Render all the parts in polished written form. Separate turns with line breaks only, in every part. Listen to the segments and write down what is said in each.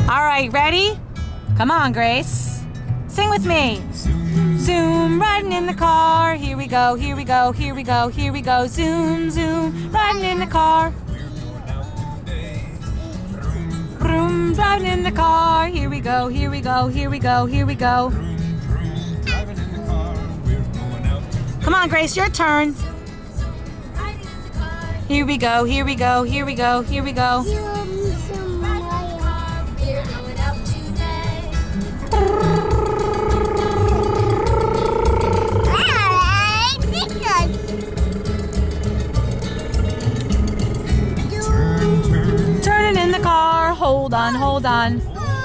All right, ready? Come on, Grace. Sing with me. Zoom, riding in the car. Here we go, here we go, here we go, here we go. Zoom, zoom, riding in the car. Vroom, driving in the car. Here we go, here we go, here we go, here we go. Come on, Grace, your turn. Here we go, here we go, here we go, here we go. Turning in the car. Hold on, hold on.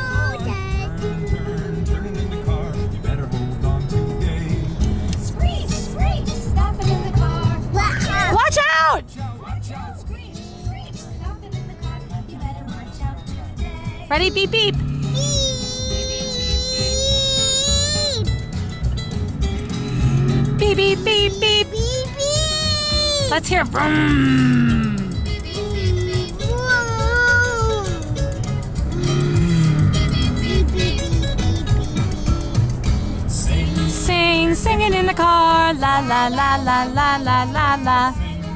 Watch out! Ready? Beep, beep. Beep, beep, beep, beep. Let's hear vroom. Singing in the car, la la la la la la la la.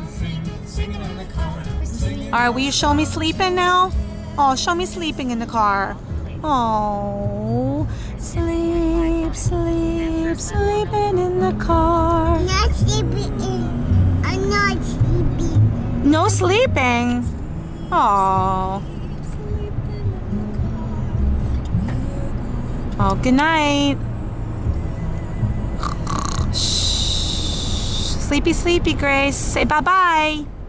Alright, will you show me sleeping now? Oh, show me sleeping in the car. Oh, sleep, sleep, sleeping in the car.
Not sleeping. I'm not sleeping.
No sleeping? Oh. Oh, good night. Sleepy, sleepy, Grace. Say bye-bye.